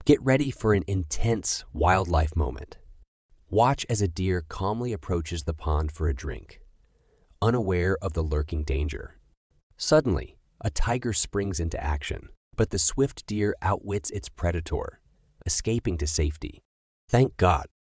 Get ready for an intense wildlife moment. Watch as a deer calmly approaches the pond for a drink, unaware of the lurking danger. Suddenly, a tiger springs into action, but the swift deer outwits its predator, escaping to safety. Thank God,